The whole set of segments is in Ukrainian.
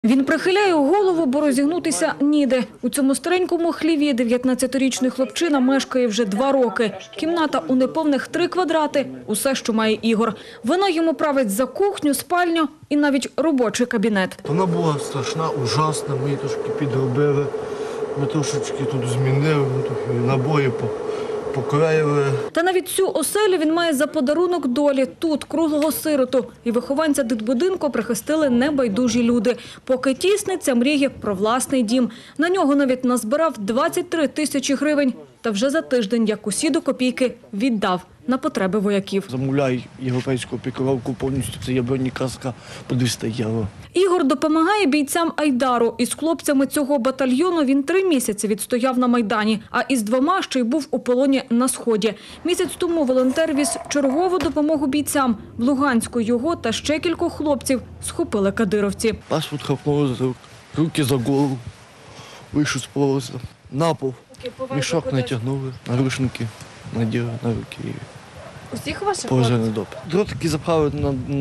Він прихиляє голову, бо розігнутися ніде. У цьому старенькому хліві 19-річний хлопчина мешкає вже 2 роки. Кімната у неповних 3 квадрати – усе, що має Ігор. Вона йому править за кухню, спальню і навіть робочий кабінет. Вона була страшна, ужасна, ми її трошки підробили, ми трошечки тут змінили, ми трохи набої покраїли. Та навіть цю оселю він має за подарунок долі. Тут круглого сироту. І вихованця дитбудинку прихистили небайдужі люди. Поки тісниться, мріє про власний дім. На нього навіть назбирав 23 тисячі гривень. Та вже за тиждень, як усі до копійки, віддав на потреби вояків. Замовляй європейську пікировку повністю, це є бронекаска по 200 євро. Ігор допомагає бійцям Айдару. Із хлопцями цього батальйону він 3 місяці відстояв на Майдані, а із 2 ще й був у полоні на Сході. Місяць тому волонтер віз чергову допомогу бійцям. В Луганську його та ще кількох хлопців схопили кадировці. Паспорт хапнули за руки за голову, вийшов з полоса, на пол, мішок натягнули, наручники наділи на руки. Усіх ваших положили доп. Дротики запхали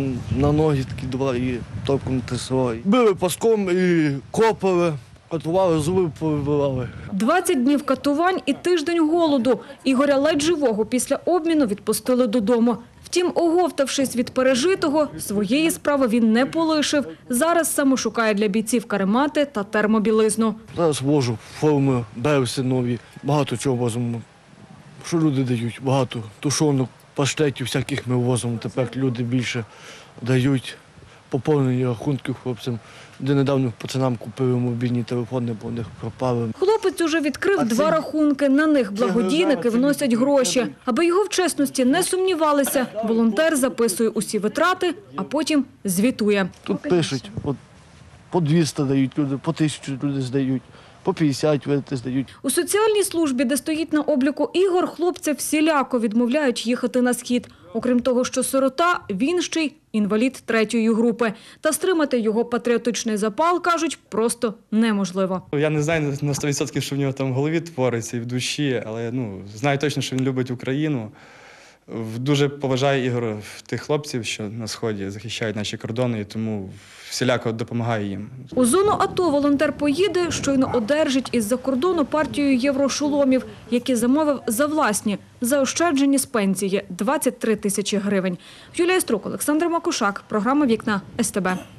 на ноги, такі 2 і топком трясали. Били паском і копали, катували, зуби повибивали. 20 днів катувань і тиждень голоду. Ігоря ледь живого після обміну відпустили додому. Втім, оговтавшись від пережитого, своєї справи він не полишив. Зараз саме шукає для бійців каремати та термобілизну. Зараз вожу форми, берси нові, багато чого возимо. Що люди дають? Багато тушонок, паштетів всяких ми возимо. Тепер люди більше дають поповнені рахунки хлопцям. Де недавно пацанам купили мобільні телефони, бо у них пропали. Хлопець уже відкрив 2 рахунки. На них благодійники вносять гроші. Аби його в чесності не сумнівалися, волонтер записує усі витрати, а потім звітує. Тут пишуть, от, по 200 дають люди, по 1000 люди здають, по 50 видати здають. У соціальній службі, де стоїть на обліку Ігор, хлопця всіляко відмовляють їхати на Схід. Окрім того, що сирота, він ще й інвалід 3-ї групи. Та стримати його патріотичний запал, кажуть, просто неможливо. Я не знаю на 100%, що в нього там в голові твориться і в душі, але знаю точно, що він любить Україну. Дуже поважаю Ігор тих хлопців, що на Сході захищають наші кордони, і тому всіляко допомагає їм. У зону АТО волонтер поїде, щойно одержить із-за кордону партію єврошоломів, які замовив за власні, заощаджені з пенсії – 23 тисячі гривень. Юлія Струк, Олександр Макушак. Програма «Вікна» СТБ.